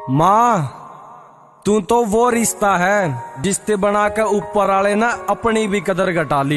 माँ, तू तो वो रिश्ता है जिसते बना के ऊपर वाले ने अपनी भी कदर घटा ली।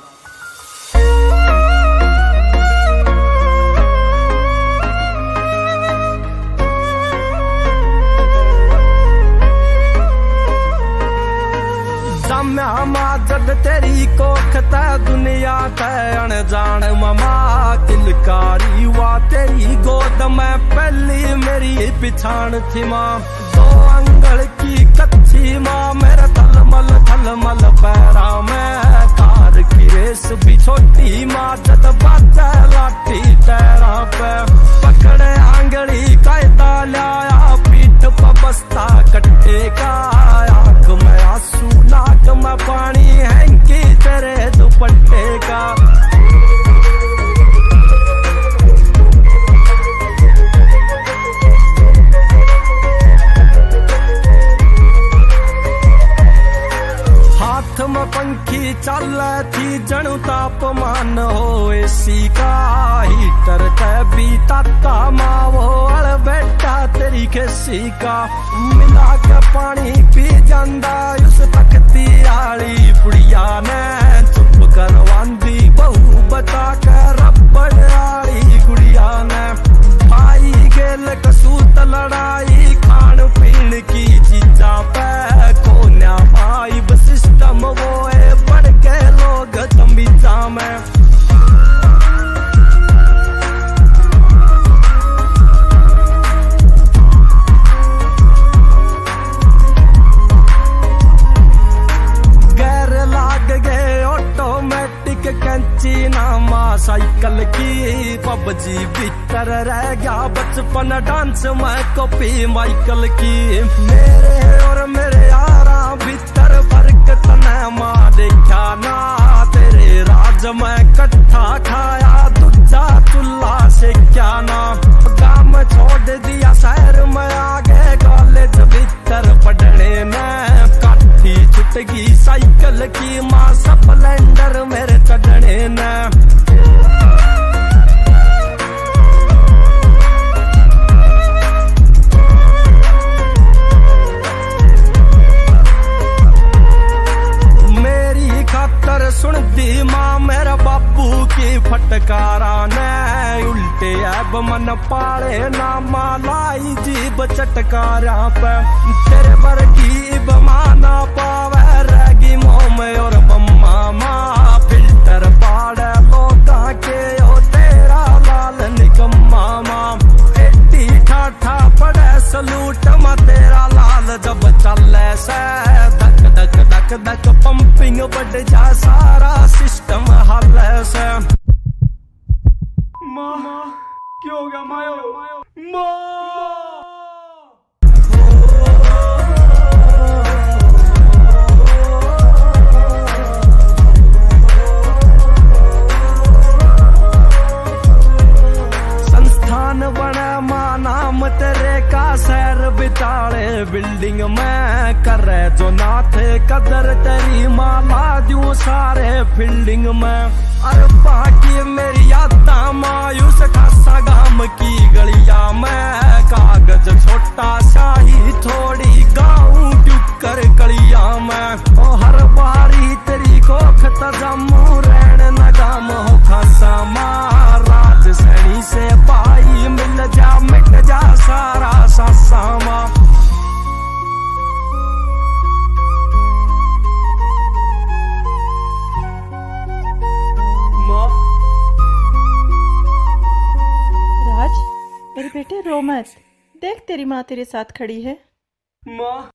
जद तेरी कोख ते दुनिया ते अनजान ममा किलकारी वा तेरी गोद में पहली मेरी पिछाण थी माँ। दो अंगल की कच्ची माँ मेरे थलमल पैरा में कार की रेस भी छोटी माँ जद बाजा लाठी टैरा पे पकड़े आंगली कायदा लाया पीठ पर बस्ता कट्टे का आंख में आंसू नाक में पानी हैंकी तेरे दुपट्टे का। हाथ में पंखी चल थी जणु तापमान हो एसी का हीटर ते भी ताता माँ वो अड़ बैठा तेरी खेसी का। मिला के पानी पी जांदा उस तकती आली पुड़िया ने चुप करवांदी बहू बता कर रबड़ आली गुड़िया ने। भाई गेल कसूत लड़ाई खान पीन की चीजा पे कोन्या भाई सिस्टम वो है बढ़ के लोग तमीजा में। कैंची नामा साइकिल की पबजी भीतर रह गया बचपन डांस में कॉपी माइकल की। मेरे और मेरे यारा भीतर फर्क तने माँ देखा ना तेरे राज में कट्ठा खाया दूजा चूल्हा से क्या ना। काम छोड़ दिया शहर में आ गए कॉलेज भीतर पढ़ने में काठी छुट गई साइकिल की माँ स्प्लेंडर मेरे चढ़ने न। मेरी खातर सुन दी माँ मेरा बापू की फटकारा ने उल्टे ऐब मन पाले ना माँ लाई जीब चटकारा पे। तेरे वर्गी बमाना पावे रगी मोम और बम्मा माँ फिल्टर पाड़े लोगा के ओ तेरा लाल निकम्मा माँ। एटी ठाठा पड़े सलूट मा तेरा लाल जब चले से धक धक धक धक पंपिंग बढ़ जा सारा सिस्टम हल से। माँ क्यों हो गया मायो माँ। बना माँ नाम तेरे का सैर बिताड़े बिल्डिंग में करे जो ना थे कदर तेरी माँ ला दूं सारे फील्डिंग में। अरे बाकी मेरी यादा मायूस खासा गाम की गलिया में कागज छोटा शाही थोड़ी गाँव टुकर कलिया में। ओ हर बारी तेरी कोख तजमू रहन न गाम हो खासा माँ राज सैनी से पाई मिल जा मिट जा सारा सासा माँ। राज मेरे बेटे रो मत, देख तेरी माँ तेरे साथ खड़ी है। माँ